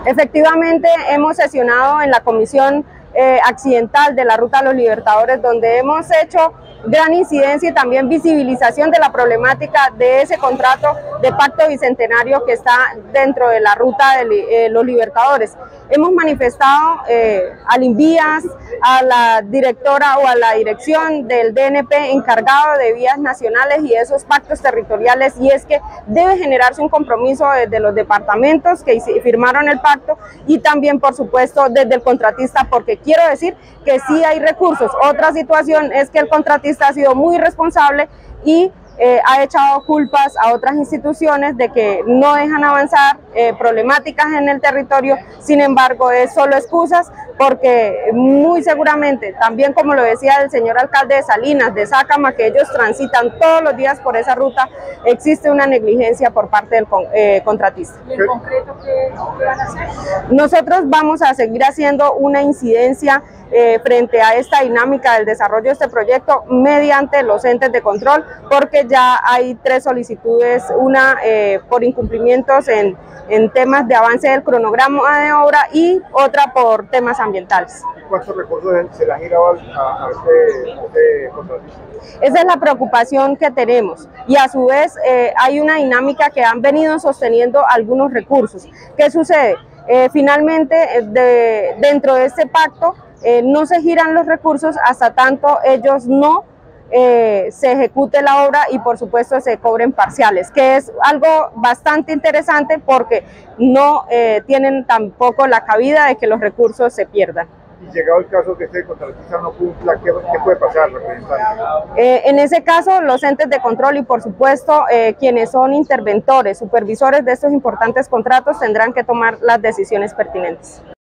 Efectivamente, hemos sesionado en la Comisión Accidental de la Ruta de los Libertadores, donde hemos hecho gran incidencia y también visibilización de la problemática de ese contrato de pacto bicentenario que está dentro de la Ruta de los Libertadores. Hemos manifestado al INVIAS, a la directora o a la dirección del DNP encargado de vías nacionales y esos pactos territoriales, y es que debe generarse un compromiso desde los departamentos que firmaron el pacto y también, por supuesto, desde el contratista, porque quiero decir que sí hay recursos. Otra situación es que el contratista ha sido muy responsable y ha echado culpas a otras instituciones de que no dejan avanzar problemáticas en el territorio. Sin embargo, es solo excusas, porque muy seguramente, también como lo decía el señor alcalde de Salinas, de Sácama, que ellos transitan todos los días por esa ruta, existe una negligencia por parte del contratista. ¿Y en concreto qué van a hacer? Nosotros vamos a seguir haciendo una incidencia frente a esta dinámica del desarrollo de este proyecto mediante los entes de control, porque ya hay 3 solicitudes, una por incumplimientos en temas de avance del cronograma de obra y otra por temas ambientales. ¿Cuántos recursos se le han girado a este contratista? Esa es la preocupación que tenemos, y a su vez hay una dinámica que han venido sosteniendo algunos recursos. ¿Qué sucede? Finalmente, dentro de este pacto no se giran los recursos hasta tanto ellos no se ejecute la obra y por supuesto se cobren parciales, que es algo bastante interesante porque no tienen tampoco la cabida de que los recursos se pierdan. Y llegado el caso que este contratista no cumpla, ¿qué puede pasar, representante? En ese caso, los entes de control y por supuesto quienes son interventores, supervisores de estos importantes contratos tendrán que tomar las decisiones pertinentes.